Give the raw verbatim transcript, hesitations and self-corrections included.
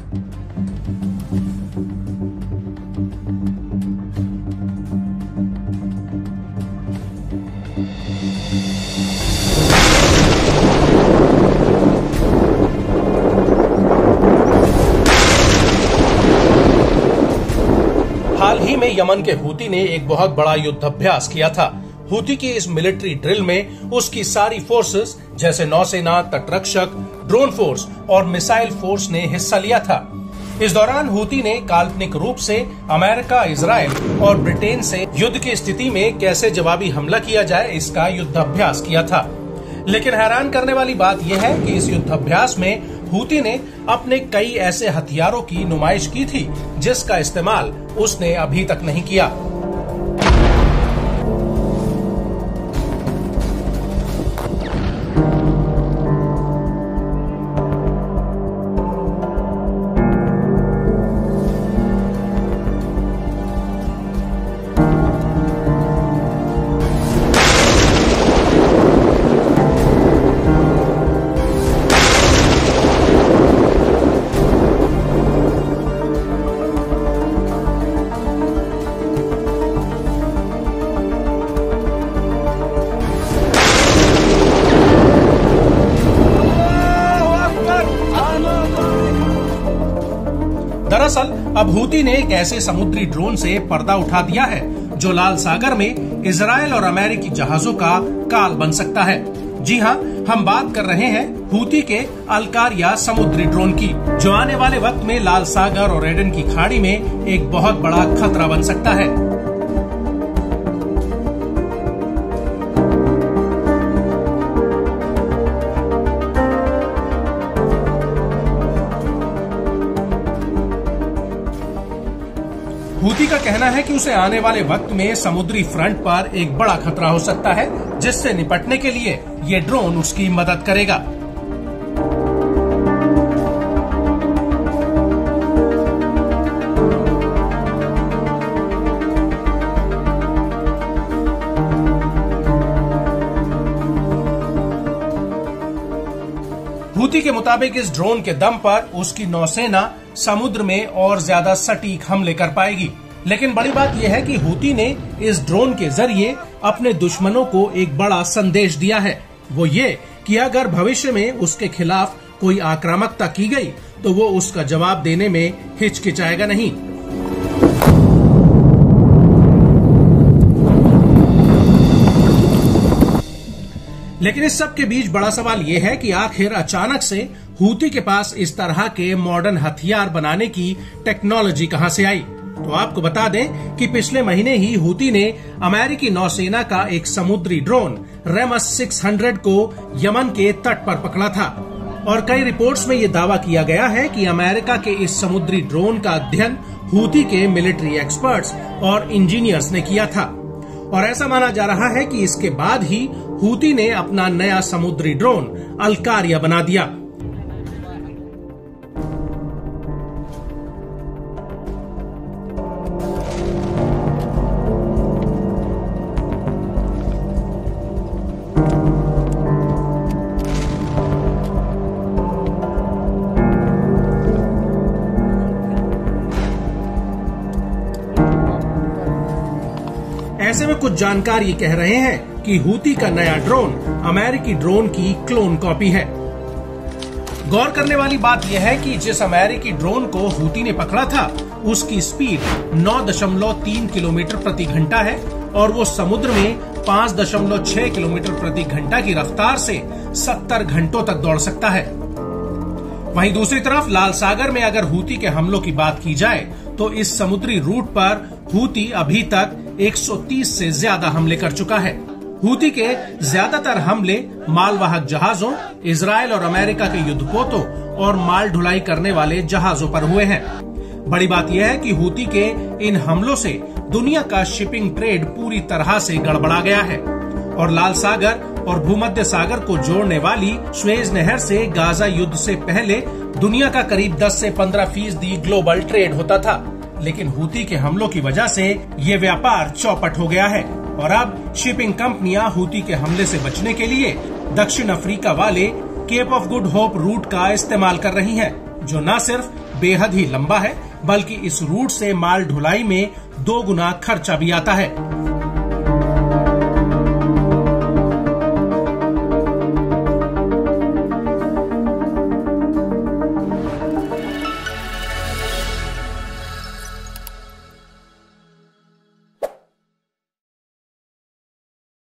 हाल ही में यमन के हूती ने एक बहुत बड़ा युद्धाभ्यास किया था। हूती की इस मिलिट्री ड्रिल में उसकी सारी फोर्सेस जैसे नौसेना, तटरक्षक, ड्रोन फोर्स और मिसाइल फोर्स ने हिस्सा लिया था। इस दौरान हूती ने काल्पनिक रूप से अमेरिका, इजराइल और ब्रिटेन से युद्ध की स्थिति में कैसे जवाबी हमला किया जाए इसका युद्धाभ्यास किया था। लेकिन हैरान करने वाली बात यह है कि इस युद्धाभ्यास में हूती ने अपने कई ऐसे हथियारों की नुमाइश की थी जिसका इस्तेमाल उसने अभी तक नहीं किया। दरअसल अब हूती ने एक ऐसे समुद्री ड्रोन से पर्दा उठा दिया है जो लाल सागर में इजराइल और अमेरिकी जहाजों का काल बन सकता है। जी हाँ, हम बात कर रहे हैं हूती के अलकारिया समुद्री ड्रोन की, जो आने वाले वक्त में लाल सागर और एडन की खाड़ी में एक बहुत बड़ा खतरा बन सकता है। हूती का कहना है कि उसे आने वाले वक्त में समुद्री फ्रंट पर एक बड़ा खतरा हो सकता है, जिससे निपटने के लिए ये ड्रोन उसकी मदद करेगा। हूती के मुताबिक इस ड्रोन के दम पर उसकी नौसेना समुद्र में और ज्यादा सटीक हमले कर पाएगी। लेकिन बड़ी बात यह है कि हूती ने इस ड्रोन के जरिए अपने दुश्मनों को एक बड़ा संदेश दिया है। वो ये कि अगर भविष्य में उसके खिलाफ कोई आक्रामकता की गई तो वो उसका जवाब देने में हिचकिचाएगा नहीं। लेकिन इस सब के बीच बड़ा सवाल ये है कि आखिर अचानक से हूती के पास इस तरह के मॉडर्न हथियार बनाने की टेक्नोलॉजी कहां से आई। तो आपको बता दें कि पिछले महीने ही हूती ने अमेरिकी नौसेना का एक समुद्री ड्रोन रेमस छह सौ को यमन के तट पर पकड़ा था और कई रिपोर्ट्स में ये दावा किया गया है कि अमेरिका के इस समुद्री ड्रोन का अध्ययन हूती के मिलिट्री एक्सपर्ट्स और इंजीनियर्स ने किया था। और ऐसा माना जा रहा है कि इसके बाद ही हूती ने अपना नया समुद्री ड्रोन अलकारिया बना दिया। ऐसे में कुछ जानकार ये कह रहे हैं कि हूती का नया ड्रोन अमेरिकी ड्रोन की क्लोन कॉपी है। गौर करने वाली बात यह है कि जिस अमेरिकी ड्रोन को हूती ने पकड़ा था उसकी स्पीड नौ दशमलव तीन किलोमीटर प्रति घंटा है और वो समुद्र में पाँच दशमलव छह किलोमीटर प्रति घंटा की रफ्तार से सत्तर घंटों तक दौड़ सकता है। वहीं दूसरी तरफ लाल सागर में अगर हूती के हमलों की बात की जाए तो इस समुद्री रूट पर हूती अभी तक एक सौ तीस से ज्यादा हमले कर चुका है। हूती के ज्यादातर हमले मालवाहक जहाजों, इजराइल और अमेरिका के युद्धपोतों और माल ढुलाई करने वाले जहाजों पर हुए हैं। बड़ी बात यह है कि हूती के इन हमलों से दुनिया का शिपिंग ट्रेड पूरी तरह से गड़बड़ा गया है और लाल सागर और भूमध्य सागर को जोड़ने वाली स्वेज नहर से गाजा युद्ध से पहले दुनिया का करीब दस से पंद्रह फीसदी ग्लोबल ट्रेड होता था। लेकिन हूती के हमलों की वजह से ये व्यापार चौपट हो गया है और अब शिपिंग कंपनियां हूती के हमले से बचने के लिए दक्षिण अफ्रीका वाले Cape of Good Hope route का इस्तेमाल कर रही हैं, जो न सिर्फ बेहद ही लंबा है, बल्कि इस रूट से माल ढुलाई में दो गुना खर्चा भी आता है।